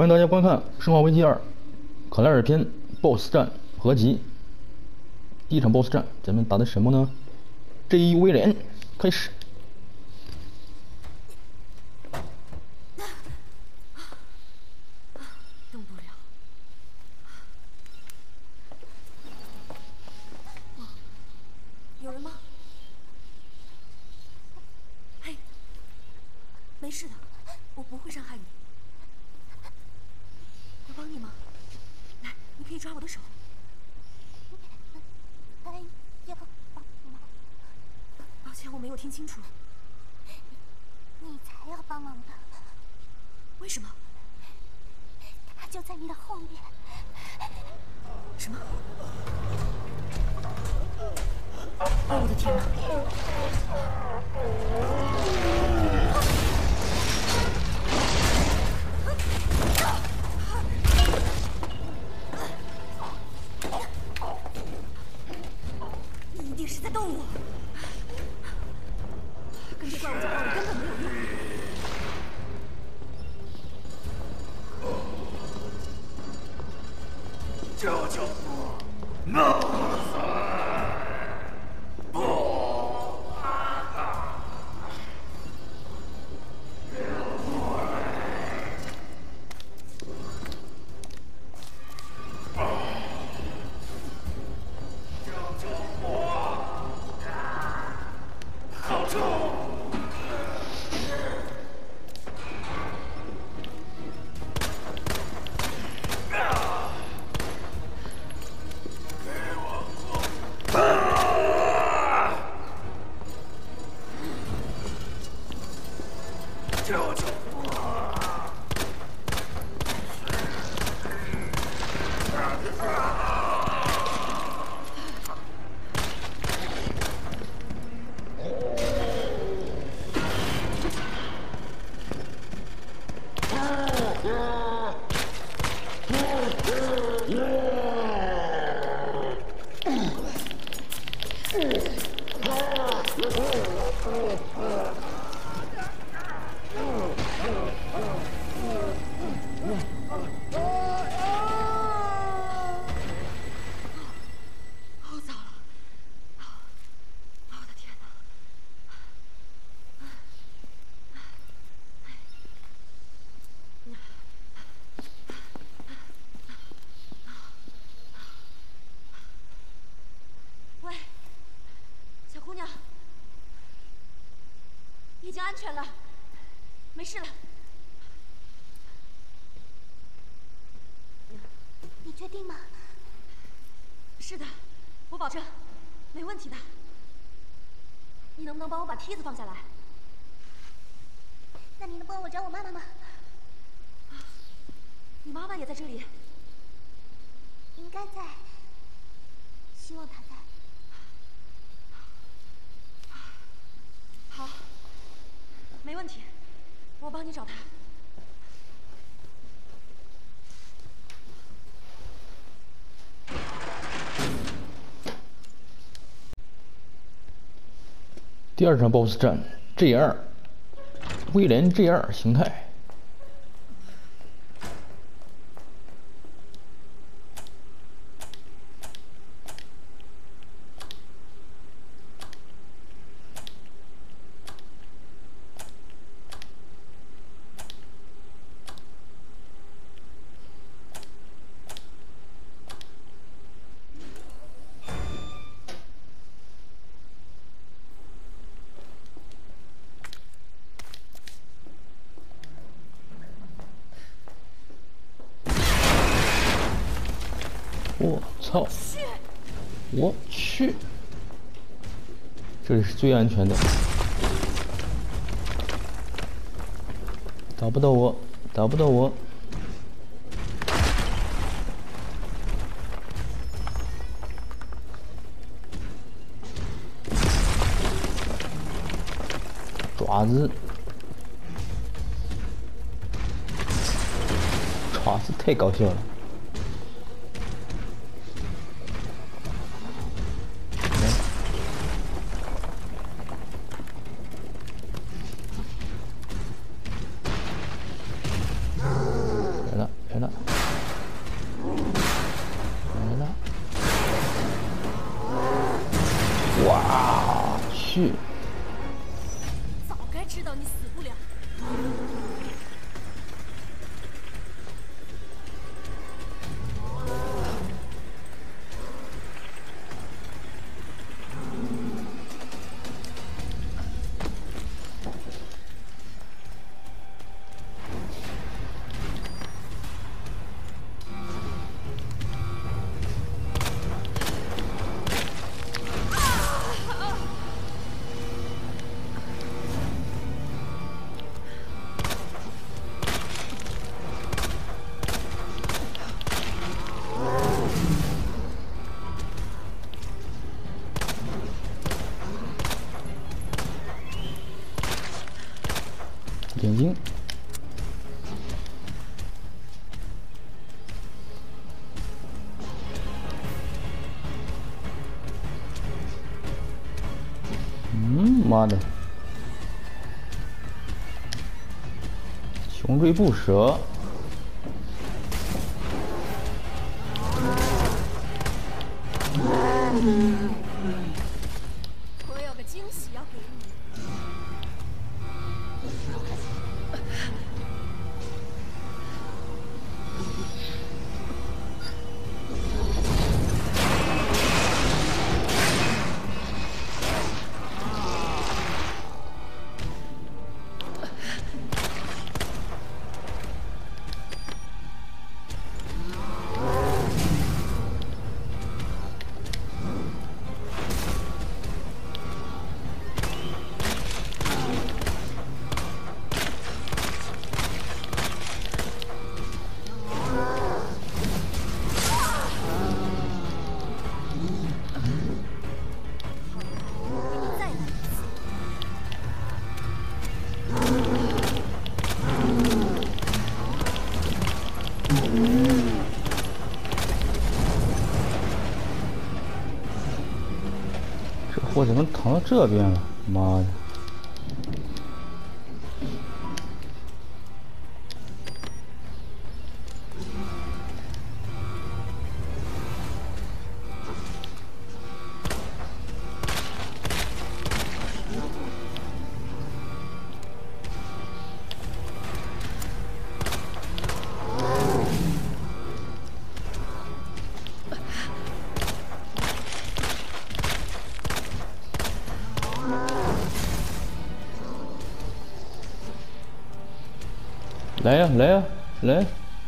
欢迎大家观看《生化危机2：克莱尔篇》BOSS 战合集。第一场 BOSS 战，咱们打的什么呢？J1威廉，开始。 动不了。有人吗？嘿，没事的，我不会伤害你。我帮你吗？来，你可以抓我的手。要帮忙？抱歉，我没有听清楚。 你才要帮忙的。 为什么？ 他就在你的后面。 什么？哦，我的天哪！你一定是在逗我。跟这怪物讲道理根本没有用。 救救我！闹！ 已经安全了，没事了。 你确定吗？ 是的，我保证，没问题的。你能不能帮我把梯子放下来？ 那你能帮我找我妈妈吗？ 你妈妈也在这里。 应该在。希望她在。 好。没问题，我帮你找他。 第二场 BOSS 战 J2，威廉 J2 形态。我操！我去！这里是最安全的，打不到我，打不到我！爪子，爪子太搞笑了。来了。 去。 早该知道你死不了。 眼睛，妈的，穷追不舍。 我有个惊喜要给你。 这货怎么躺到这边了？妈的！来呀，来呀，来！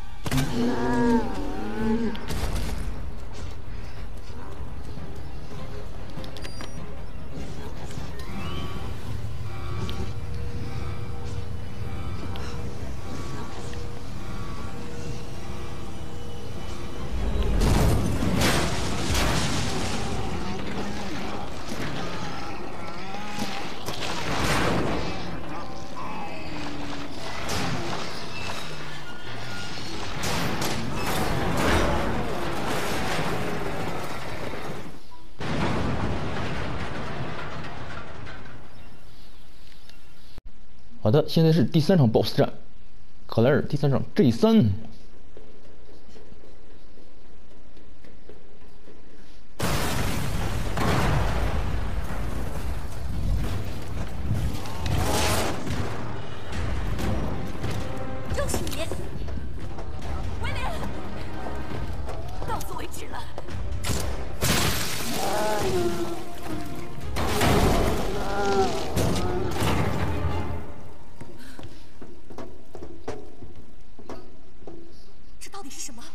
好的，现在是第3场 BOSS 战，克莱尔第3场 G3。 又是你，威廉，到此为止了。这到底是什么？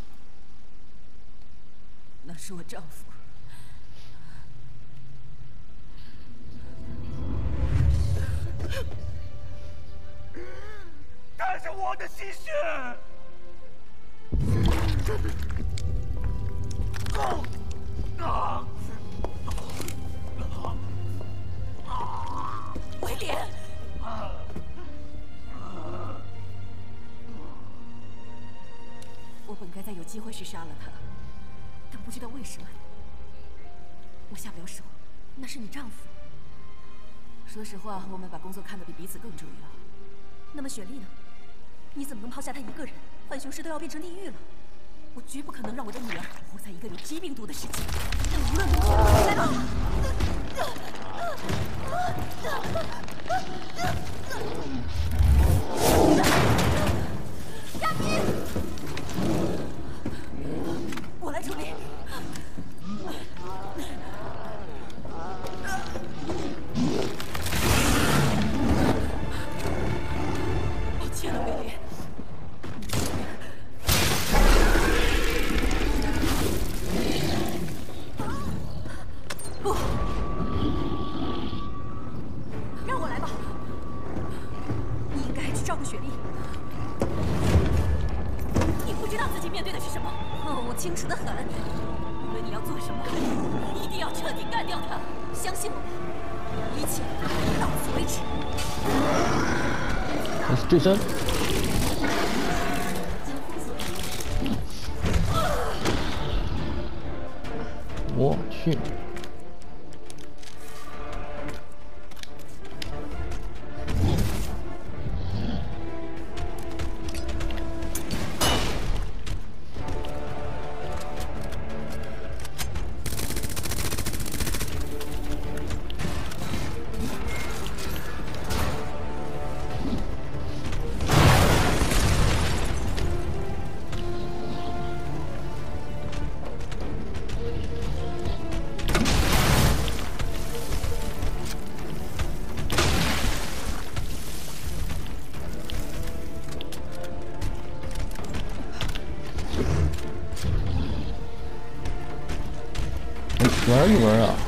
那是我丈夫。 带着我的鲜血！ 威廉， 我本该在有机会时杀了他，但不知道为什么，我下不了手。 那是你丈夫。 说实话，我们把工作看得比彼此更重要。 那么雪莉呢？你怎么能抛下她一个人？浣熊市都要变成地狱了，我绝不可能让我的女儿活在一个有疾病毒的世界。但无论如何，来吧！ 我来处理。抱歉了，威廉。不，让我来吧。你应该去照顾雪莉。你不知道自己面对的是什么。哦，我清楚得很。无论你要做什么，一定要彻底干掉他。相信我，一切到此为止。 这是最深。我去。玩一玩啊！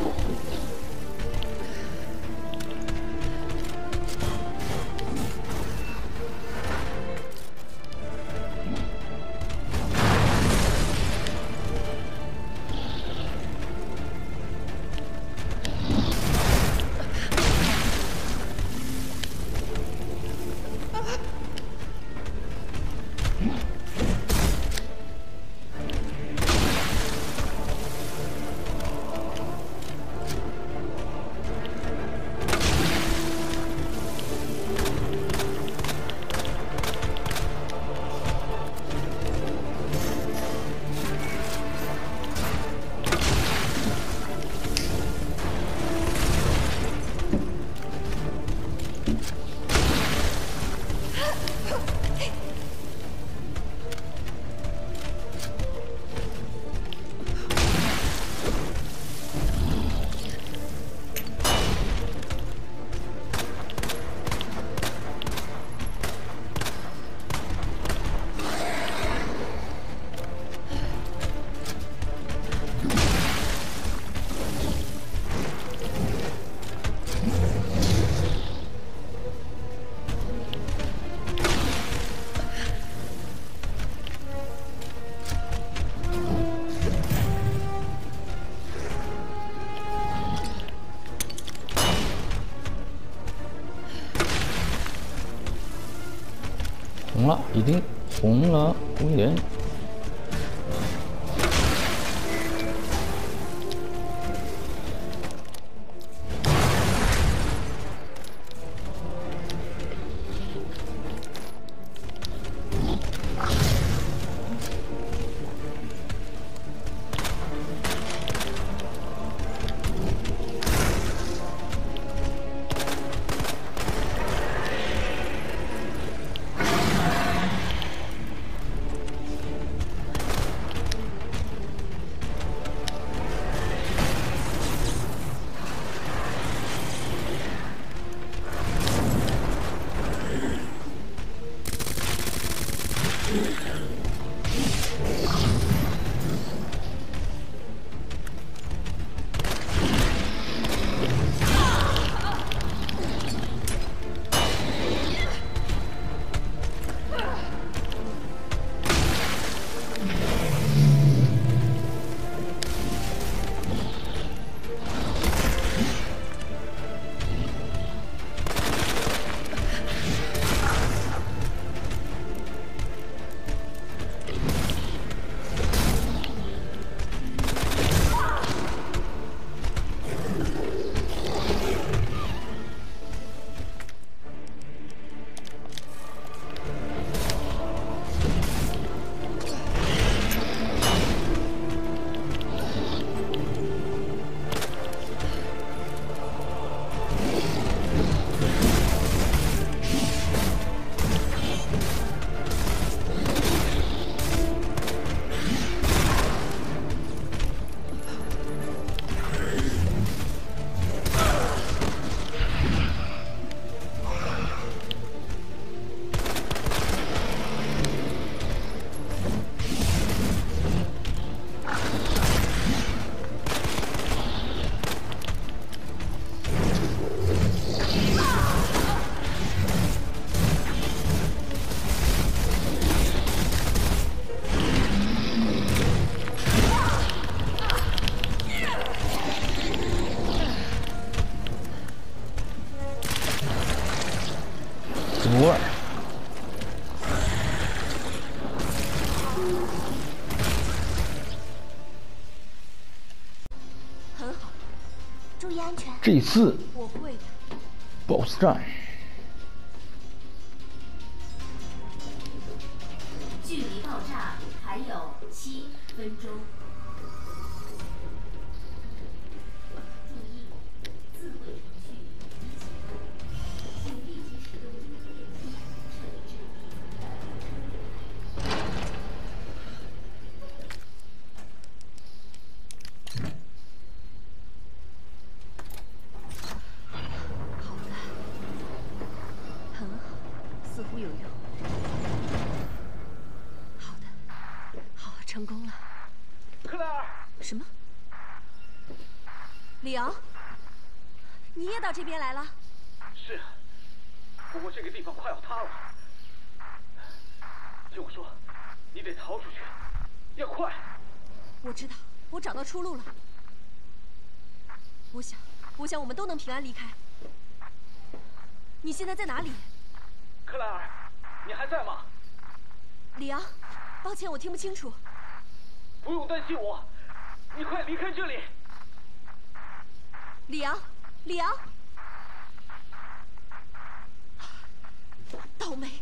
红了，已经红了，威廉。 安全。 G4 我会的。 BOSS 战， 距离爆炸还有7分钟。注意，自毁程序已启动，请立即使用紧急电梯撤离至地层的安全地带。 好的，很好，似乎有用。好的，好，成功了。 克莱尔， 什么？里昂，你也到这边来了？ 是，不过这个地方快要塌了。听我说，你得逃出去，要快。 我知道，我找到出路了。我想我们都能平安离开。你现在在哪里？ 克莱尔，你还在吗？ 里昂，抱歉，我听不清楚。 不用担心我，你快离开这里。 里昂，里昂，倒霉！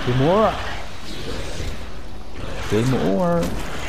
Game over。Game over。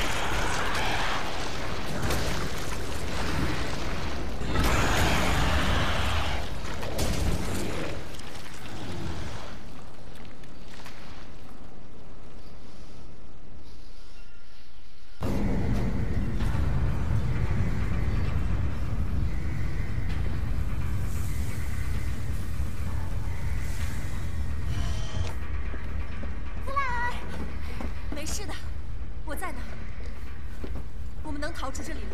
没事的，我在呢。我们能逃出这里了。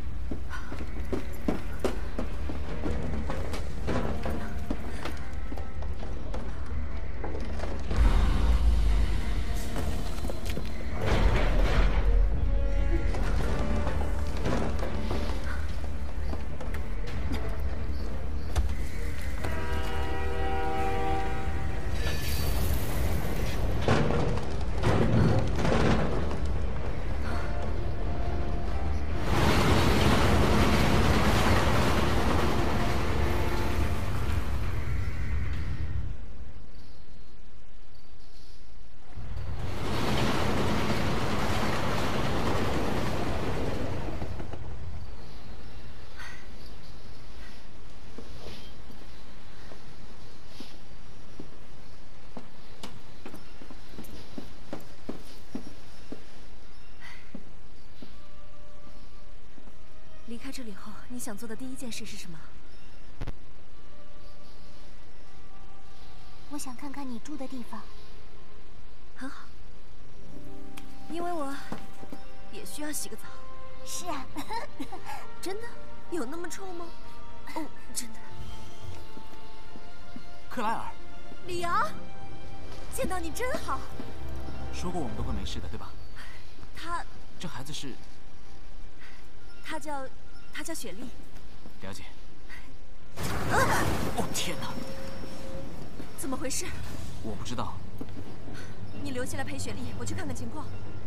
离开这里后，你想做的第一件事是什么？ 我想看看你住的地方。 很好，因为我也需要洗个澡。 是啊， 真的？有那么臭吗？哦，真的。 克莱尔， 里昂，见到你真好。 说过我们都会没事的，对吧？ 他， 这孩子是？ 她叫雪莉。 了解。哦天哪！ 怎么回事？ 我不知道。 你留下来陪雪莉，我去看看情况。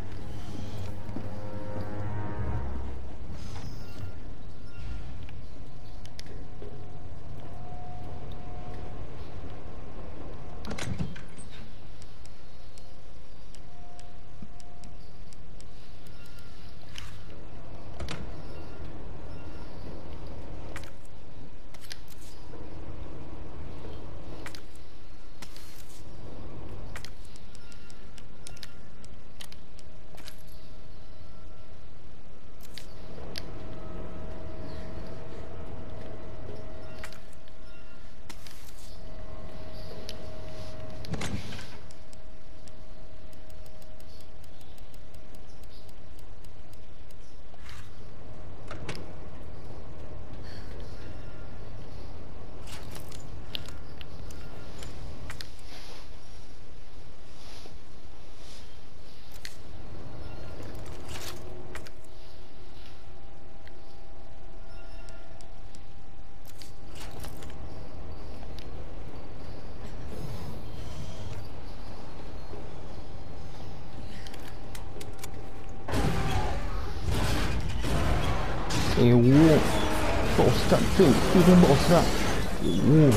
第5 BOSS 战，最终 BOSS 战，第5。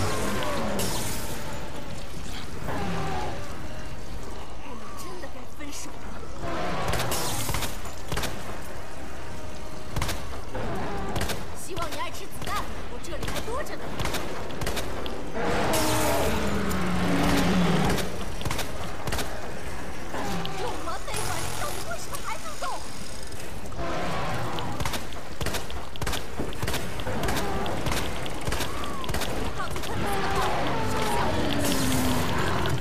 真的该分手了。希望你爱吃子弹，我这里还多着呢。用完那会儿，你到底为什么还能动？抗拒喷死的炮，手下无情。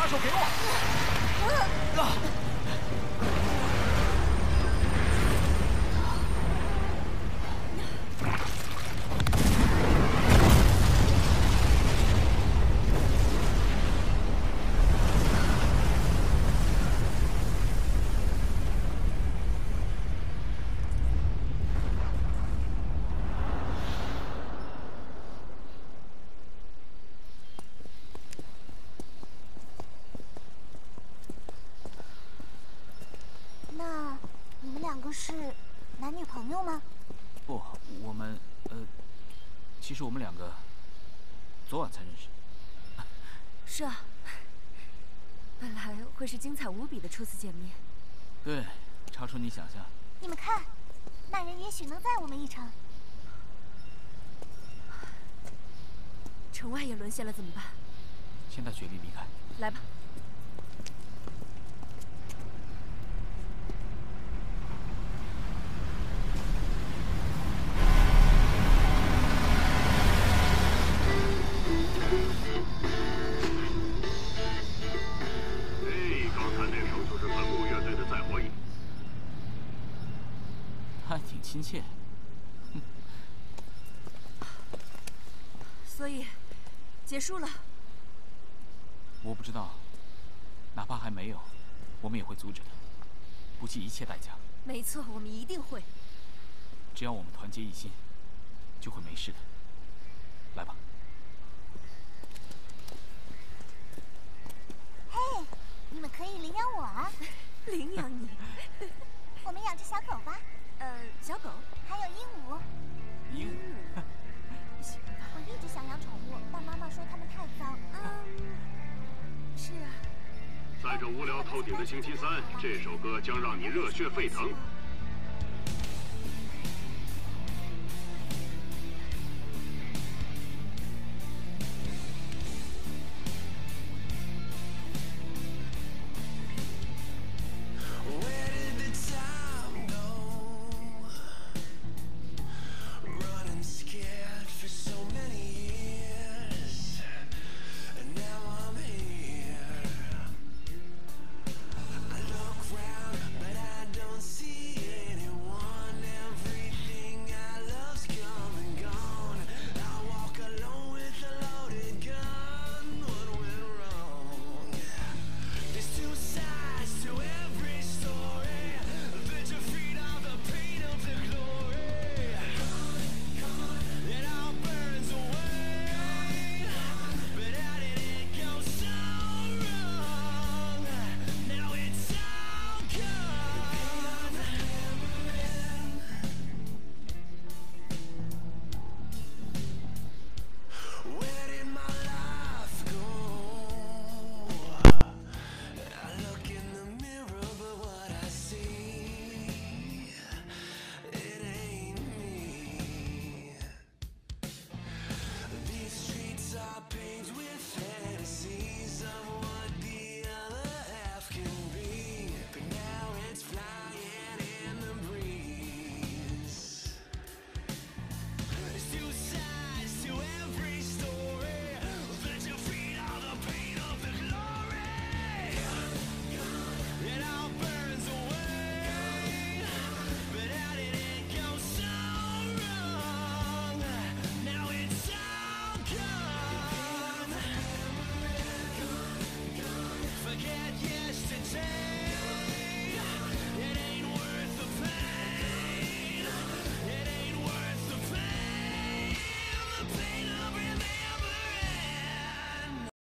手给我！ 那你们两个是男女朋友吗？ 不，我们其实我们两个昨晚才认识。 是啊，本来会是精彩无比的初次见面。 对，超出你想象。 你们看，那人也许能载我们一程。 城外也沦陷了怎么办？ 现在决定离开。 来吧。 他还挺亲切。 所以，结束了。 我不知道，哪怕还没有，我们也会阻止的，不计一切代价。 没错，我们一定会。 只要我们团结一心，就会没事的。来吧。 嘿，你们可以领养我啊！ 领养你？ 我们养只小狗吧。 小狗？ 还有鹦鹉。 鹦鹉？ 行吧。 我一直想养宠物，但妈妈说它们太脏。 是啊。 在这无聊透顶的星期三，这首歌将让你热血沸腾。